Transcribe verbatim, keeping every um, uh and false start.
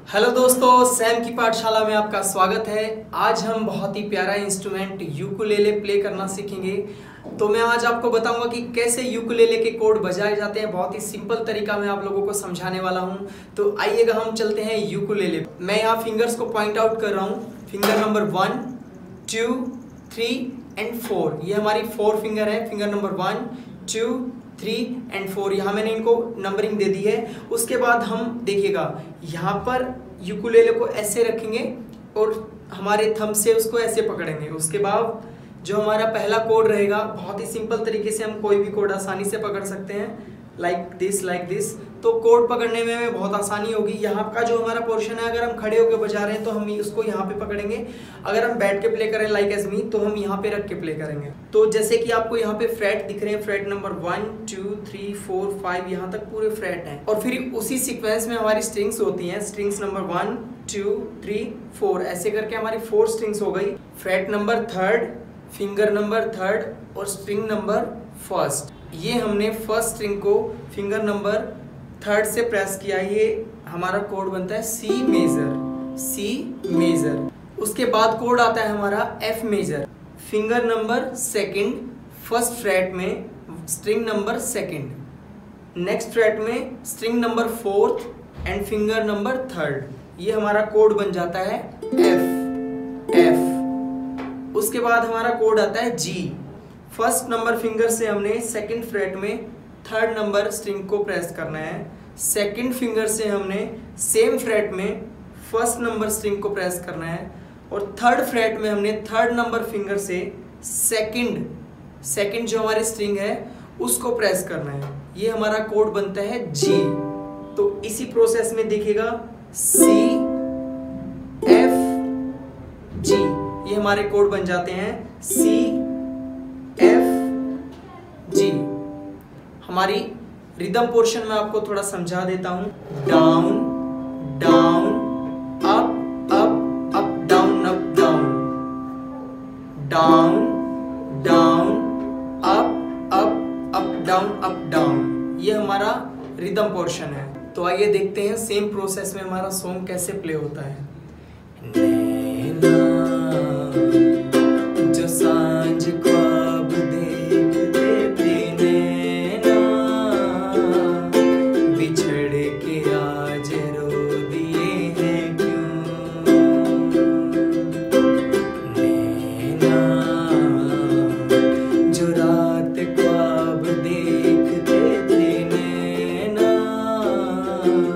Hello दोस्तों, Sam की पाठशाला में आपका स्वागत है। आज हम बहुत ही प्यारा इंस्ट्रूमेंट यूकुलेले प्ले करना सीखेंगे। तो मैं आज आपको बताऊंगा कि कैसे यूकुलेले के कोड बजाए जाते हैं। बहुत ही सिंपल तरीका मैं आप लोगों को समझाने वाला हूं। तो आइएगा हम चलते हैं यूकुलेले। मैं यहाँ फिंगर्स को पॉइंट आउट कर रहा हूँ। Finger number one, two, three and four. ये हमारी फोर फिंगर है। Finger number one, two, three and four. यहाँ मैंने इनको नंबरिंग दे दी है। उसके बाद हम देखिएगा यहाँ पर यूकुलेले को ऐसे रखेंगे और हमारे थंब से उसको ऐसे पकड़ेंगे। उसके बाद जो हमारा पहला कोड रहेगा, बहुत ही सिंपल तरीके से हम कोई भी कोड आसानी से पकड़ सकते हैं, लाइक दिस लाइक दिस। तो कोड पकड़ने में हमें बहुत आसानी होगी। यहाँ का जो हमारा पोर्शन है, अगर हम खड़े होकर बजा रहे हैं तो हम उसको यहाँ पे पकड़ेंगे। अगर हम बैठ के प्ले करें लाइक एज मी, तो हम यहाँ पे रख के प्ले करेंगे। तो जैसे कि आपको यहाँ पे फ्रेट दिख रहे हैं, fret number one, two, three, four, five, यहाँ तक पूरे फ्रेट हैं। और फिर उसी सीक्वेंस में हमारी स्ट्रिंग्स होती हैं। Strings number one, two, three, four, ऐसे करके हमारी फोर स्ट्रिंग्स हो गई। Fret number third, finger number third और स्ट्रिंग नंबर फर्स्ट। ये हमने फर्स्ट स्ट्रिंग को फिंगर नंबर थर्ड से प्रेस किया। ये हमारा कोड बनता है सी मेजर, सी मेजर। उसके बाद कोड आता है हमारा F major. Finger number second, first fret में string number second, next fret में string number fourth and finger number third. ये हमारा कोड बन जाता है एफ, एफ। उसके बाद हमारा कोड आता है जी। फर्स्ट नंबर फिंगर से हमने सेकंड फ्रेट में थर्ड नंबर स्ट्रिंग को प्रेस करना है। सेकंड फिंगर से हमने सेम फ्रेट में फर्स्ट नंबर स्ट्रिंग को प्रेस करना है। और थर्ड फ्रेट में हमने थर्ड नंबर फिंगर से सेकंड सेकंड जो हमारी स्ट्रिंग है उसको प्रेस करना है। ये हमारा कोड बनता है जी। तो इसी प्रोसेस में देखिएगा सी, एफ, जी, ये हमारे कोड बन जाते हैं सी, एफ, जी। हमारी रिदम पोर्शन में आपको थोड़ा समझा देता हूं। Down, down, up, up, up, down, up, down, down, down, up, up, up, down, up, down. ये हमारा रिदम पोर्शन है। तो आइए देखते हैं सेम प्रोसेस में हमारा सॉन्ग कैसे प्ले होता है। जो सांझ ख्वाब देखते थे नैना, बिछड़ के आज रो दिए हैं क्यों। नैना जो रात ख्वाब देखते थे नैना,